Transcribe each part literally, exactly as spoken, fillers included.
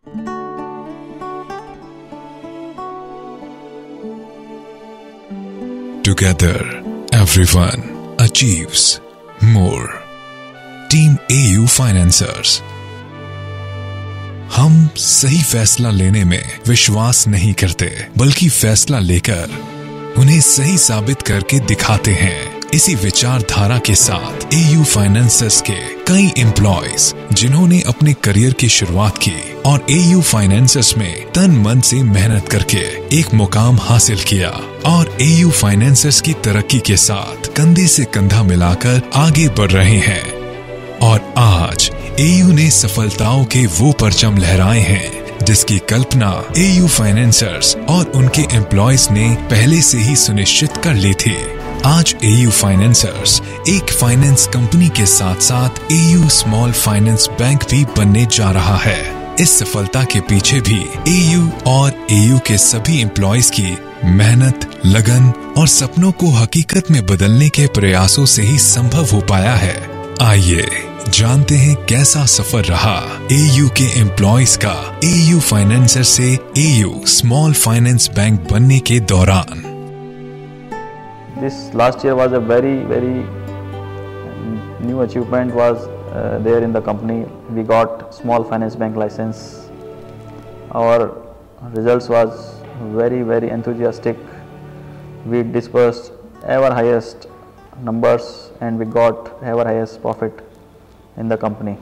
Together, everyone achieves more. Team A U Financiers. हम सही फैसला लेने में विश्वास नहीं करते, बल्कि फैसला लेकर उन्हें सही साबित करके दिखाते हैं। इसी विचारधारा के साथ A U Financiers के कई एम्प्लॉयज जिन्होंने अपने करियर की शुरुआत की और A U Financiers में तन मन से मेहनत करके एक मुकाम हासिल किया और A U Financiers की तरक्की के साथ कंधे से कंधा मिलाकर आगे बढ़ रहे हैं। और आज A U ने सफलताओं के वो परचम लहराए हैं जिसकी कल्पना A U Financiers और उनके एम्प्लॉयज ने पहले से ही सुनिश्चित कर ली थी। आज A U Financiers एक फाइनेंस कंपनी के साथ साथ A U small finance bank भी बनने जा रहा है। इस सफलता के पीछे भी A U और A U के सभी एम्प्लॉयज की मेहनत, लगन और सपनों को हकीकत में बदलने के प्रयासों से ही संभव हो पाया है। आइए जानते हैं कैसा सफर रहा A U के एम्प्लॉयज का A U Financiers से A U small finance bank बनने के दौरान। This last year was a very very new achievement was uh, there in the company. We got small finance bank license. Our results was very very enthusiastic. We dispersed ever highest numbers and we got ever highest profit in the company.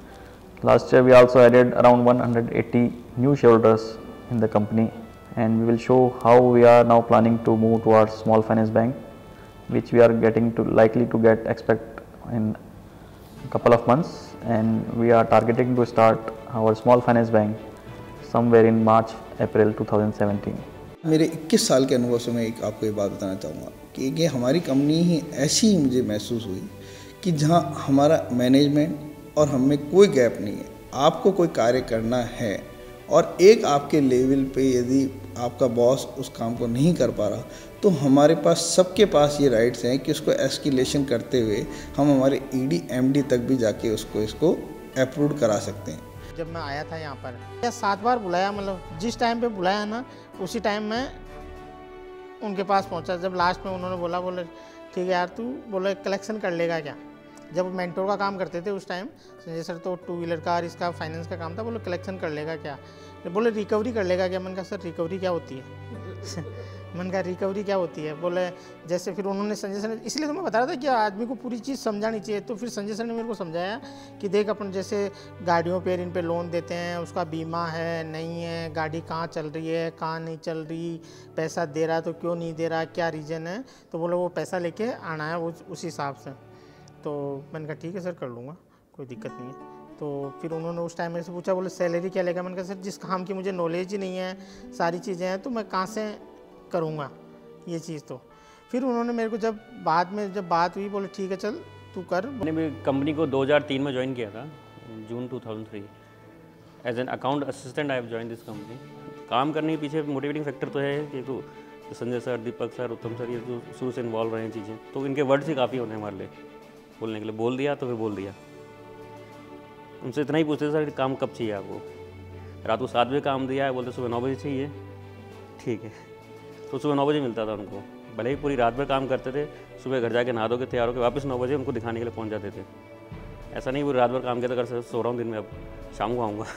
Last year we also added around one hundred eighty new shareholders in the company, and we will show how we are now planning to move towards small finance bank, which we are getting to likely to get expect in a couple of months, and we are targeting to start our small finance bank somewhere in March April twenty seventeen. मेरे इक्कीस साल के अनुभव से मैं एक आपको ये बात बताना चाहूँगा कि ये हमारी कंपनी ही ऐसी मुझे महसूस हुई कि जहाँ हमारा मैनेजमेंट और हम में कोई गैप नहीं है। आपको कोई कार्य करना है और एक आपके लेवल पे यदि आपका बॉस उस काम को नहीं कर पा रहा, तो हमारे पास सबके पास ये राइट्स हैं कि उसको एस्केलेशन करते हुए हम हमारे ईडी एमडी तक भी जाके उसको इसको अप्रूव करा सकते हैं। जब मैं आया था यहाँ पर या सात बार बुलाया, मतलब जिस टाइम पे बुलाया ना उसी टाइम मैं उनके पास पहुँचा। जब लास्ट में उन्होंने बोला बोले ठीक है यार, तू बोले कलेक्शन कर लेगा क्या। जब मेंटोर का काम करते थे उस टाइम संजय सर, तो टू व्हीलर का और इसका फाइनेंस का काम था। बोले कलेक्शन कर लेगा क्या, बोले रिकवरी कर लेगा क्या। मैंने कहा सर रिकवरी क्या होती है मैंने कहा रिकवरी क्या होती है। बोले जैसे फिर उन्होंने संजय सर ने, इसलिए तो मैं बता रहा था कि आदमी को पूरी चीज़ समझानी चाहिए। तो फिर संजय सर ने मेरे को समझाया कि देख अपन जैसे गाड़ियों पर इन पे लोन देते हैं, उसका बीमा है नहीं है, गाड़ी कहाँ चल रही है कहाँ नहीं चल रही, पैसा दे रहा है तो क्यों नहीं दे रहा, क्या रीज़न है। तो बोले वो पैसा लेके आना है वो उस हिसाब से। तो मैंने कहा ठीक है सर कर लूँगा, कोई दिक्कत नहीं है। तो फिर उन्होंने उस टाइम मेरे से पूछा, बोले सैलरी क्या लेगा। मैंने कहा सर जिस काम की मुझे नॉलेज ही नहीं है, सारी चीज़ें हैं, तो मैं कहाँ से करूँगा ये चीज़। तो फिर उन्होंने मेरे को जब बाद में जब बात हुई, बोले ठीक है चल तू कर। मैंने भी कंपनी को दो हज़ार तीन में ज्वाइन किया था, जून दो हज़ार तीन। As an account assistant I have join this company. काम करने के पीछे मोटिवेटिंग फैक्टर तो है कि तो Sanjay sir, Deepak sir, Uttam sir, ये जो शुरू से इन्वॉल्व रहे हैं चीज़ें, तो इनके वर्ड्स ही काफ़ी होने हमारे लिए बोलने के लिए। बोल दिया तो फिर बोल दिया। उनसे इतना ही पूछते थे सर काम कब चाहिए आपको। रात को सात बजे काम दिया है, बोलते सुबह नौ बजे चाहिए, ठीक है। तो सुबह नौ बजे मिलता था उनको, भले ही पूरी रात भर काम करते थे। सुबह घर जाके नहा धो के तैयार होकर वापस नौ बजे उनको दिखाने के लिए पहुंच जाते थे। ऐसा नहीं पूरी रात भर काम किया था, कर सो रहा हूँ दिन में, अब शाम को आऊँगा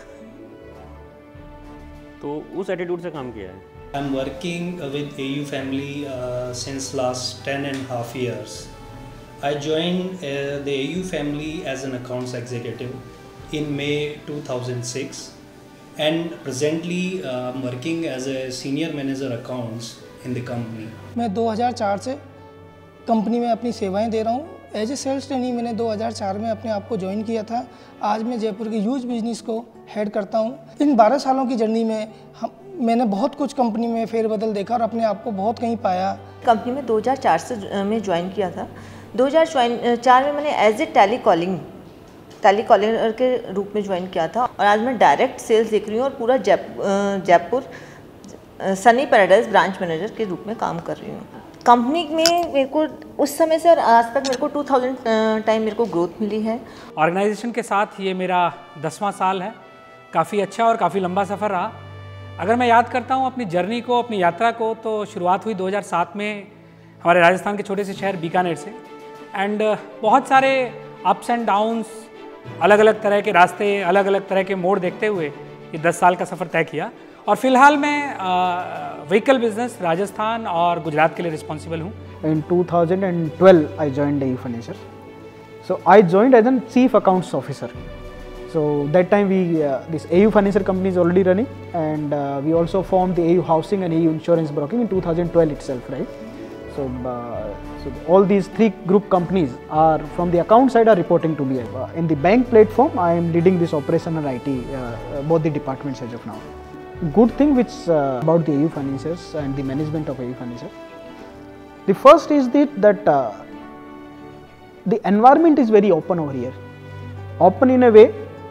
तो उस एटीट्यूड से काम किया है। I am working with A U family since last ten and half years. I joined uh, the A U family as an accounts executive in May two thousand six, and presently uh, I'm working as a senior manager accounts in the company. मैं दो हज़ार चार से company में अपनी सेवाएं दे रहा हूँ। एज ए सेल्स ट्रेनी मैंने दो हज़ार चार में अपने आप को ज्वाइन किया था। आज मैं जयपुर के यूज बिजनेस को हेड करता हूँ। इन बारह सालों की जर्नी में हम मैंने बहुत कुछ कंपनी में फेरबदल देखा और अपने आप को बहुत कहीं पाया। कंपनी में दो हज़ार चार से में ज्वाइन किया था। दो हज़ार चार में मैंने as a tally calling tally caller के रूप में ज्वाइन किया था, और आज मैं डायरेक्ट सेल्स देख रही हूँ और पूरा जयप Jaipur sunny paradise branch manager के रूप में काम कर रही हूँ। कंपनी में मेरे को उस समय से और आज तक मेरे को दो हज़ार टाइम मेरे को ग्रोथ मिली है। ऑर्गेनाइजेशन के साथ ये मेरा दसवां साल है काफ़ी अच्छा और काफ़ी लंबा सफ़र रहा। अगर मैं याद करता हूँ अपनी जर्नी को, अपनी यात्रा को, तो शुरुआत हुई दो हज़ार सात में हमारे राजस्थान के छोटे से शहर बीकानेर से। एंड बहुत सारे अप्स एंड डाउन्स, अलग अलग तरह के रास्ते, अलग अलग तरह के मोड़ देखते हुए ये दस साल का सफ़र तय किया। और फिलहाल मैं व्हीकल बिजनेस राजस्थान और गुजरात के लिए रिस्पॉन्सिबल हूँ। In two thousand twelve, I joined A U Furniture. So I joined as a chief accounts officer. So that time we uh, this A U Furniture company is already running, and uh, we also formed the A U Housing and A U Insurance Broking in two thousand twelve itself, right? So, uh, so all these three group companies are from the account side are reporting to me. Uh, in the bank platform, I am leading this operation and I T, uh, both the departments as of now. Good thing which uh, about the A U Furnitures and the management of A U Furniture. The first is that, that uh, the environment is very open over here. Open in a way,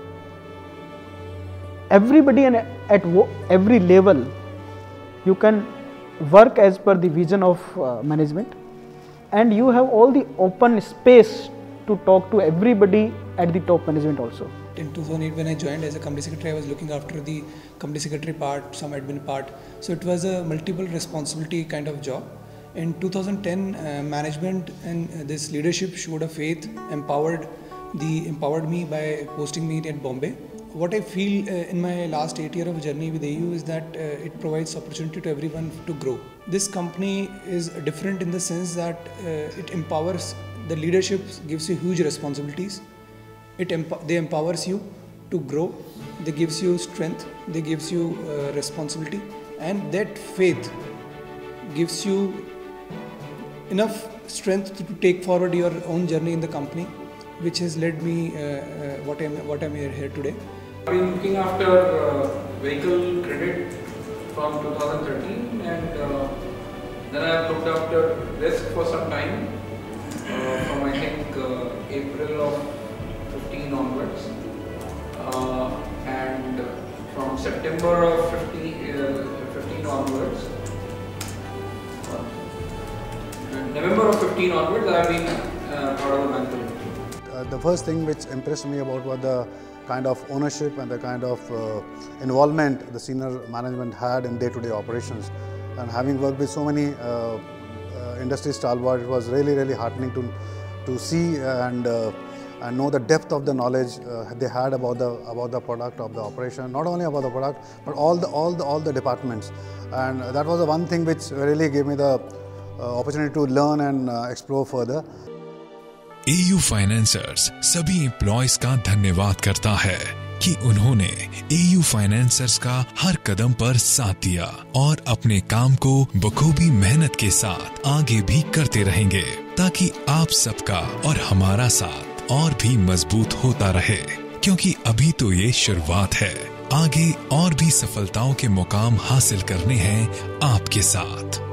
everybody and at every level, you can work as per the vision of uh, management, and you have all the open space to talk to everybody at the top management also. In two thousand eight, when I joined as a company secretary, I was looking after the company secretary part, some admin part. So it was a multiple responsibility kind of job. In two thousand ten, uh, management and uh, this leadership showed a faith, empowered the empowered me by posting me at Bombay. What I feel uh, in my last eight year of journey with A U is that uh, it provides opportunity to everyone to grow. This company is different in the sense that uh, it empowers, the leadership gives you huge responsibilities. It emp they empowers you to grow, they gives you strength, they gives you uh, responsibility, and that faith gives you enough strength to, to take forward your own journey in the company, which has led me uh, uh, what I'm what I'm here, here today. I've been looking after uh, vehicle credit from two thousand thirteen, and uh, then I've looked after risk for some time, uh, from I think uh, April of fifteen onwards, uh, and from September of fifteen, uh, fifteen onwards, uh, November of fifteen onwards, I've been uh, part of the bank. Uh, the first thing which impressed me about was the kind of ownership and the kind of uh, involvement the senior management had in day-to-day operations. And having worked with so many uh, uh, industry stalwarts, it was really, really heartening to to see and uh, and know the depth of the knowledge uh, they had about the about the product of the operation. Not only about the product, but all the all the all the departments. And that was the one thing which really gave me the uh, opportunity to learn and uh, explore further. A U financiers सभी employees का धन्यवाद करता है कि उन्होंने A U financiers का हर कदम पर साथ दिया और अपने काम को बखूबी मेहनत के साथ आगे भी करते रहेंगे, ताकि आप सबका और हमारा साथ और भी मजबूत होता रहे, क्योंकि अभी तो ये शुरुआत है। आगे और भी सफलताओं के मुकाम हासिल करने हैं आपके साथ।